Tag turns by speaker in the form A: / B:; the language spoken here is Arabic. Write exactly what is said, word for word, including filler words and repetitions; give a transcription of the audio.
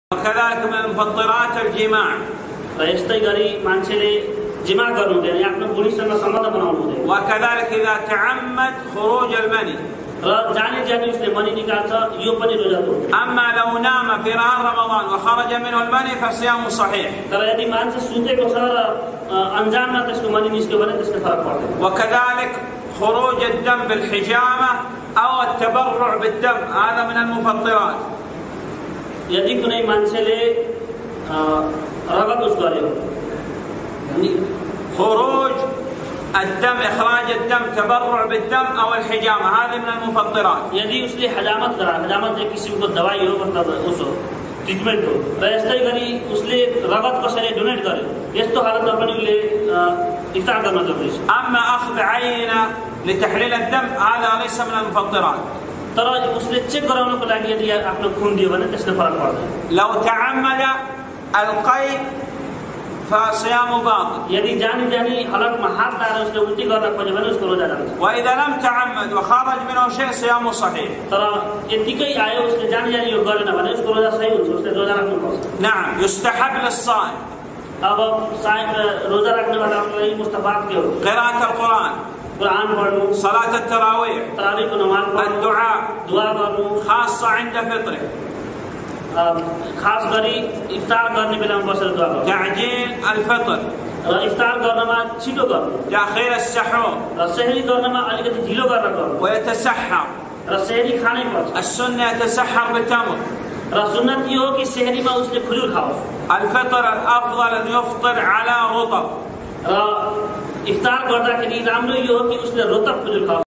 A: وكذلك من المفطرات الجماع. وكذلك إذا تعمد خروج المني. أما لو نام في نهار رمضان وخرج منه المني فصيامه صحيح. وكذلك خروج الدم بالحجامة أو التبرع بالدم، هذا من المفطرات.
B: यदि कुनै मान्छेले रगत उस गर्यो
A: خروج الدم، إخراج الدم، تبرع بالدم أو الحجامة، هذه من المفطرات.
B: यदि उसले हजामत गरा, हजामत एक किसिमको दवाई हो, मतलब उसो ट्रिटमेन्ट हो, र यस्तै गरी उसले रगत कसैले डोनेट गर्यो, यस्तो हालतमा पनि उसले इफ्तार गर्न जरुरी छ।
A: أما أخذ عينة لتحليل الدم هذا ليس من المفطرات.
B: तर उसले चेक गराउनको लागि यदि आफ्नो खून दियो भने त्यसले फरक पर्दैन।
A: لو تعمد القي فصيامه باطل.
B: यदि जानी जानी हलकमा हात लाएर उसले उल्टी गर्न खोज्यो भने उसको रोजा जान्छ।
A: وإذا لم تعمد وخرج منه شيء صيامه صحيح.
B: तर यतिकै आयो उसले जानी जानी यो गरेन भने उसको रोजा सही हुन्छ, उसले रोजा राख्नुपर्छ।
A: نعم يستحب للصائم.
B: अब सायद रोजा राख्नेवालाको लागि मुस्तहबात के हो?
A: قراءة القرآن،
B: कुरान पढ्नु,
A: صلاة التراويح،
B: तरावीको नमाज पढ्नु,
A: الدعاء،
B: दुआ गर्नु,
A: خاصة عند فطره،
B: खास गरी इफ्तार गर्ने बेलामा बसेर दुआ गर्नु,
A: تعجيل الفطر،
B: र इफ्तार गर्नमा छिटो गर्नु,
A: تأخير السحور،
B: र सेहरी गर्नमा अलिकति ढिलो गरेर गर्नु,
A: ويتسحر.
B: र सेहरी खानै पर्छ।
A: السنة يتسحر بتمر.
B: र सुन्नत यो हो कि सेहरीमा उसले खजुर खाओस्।
A: الفطر الأفضل أن يفطر على رطب.
B: र इफ्तार गर्दाखेरि राम्रो यो हो कि उसले रोतब खजुर खाओस्।